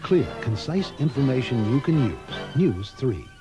Clear, concise information you can use. News 3.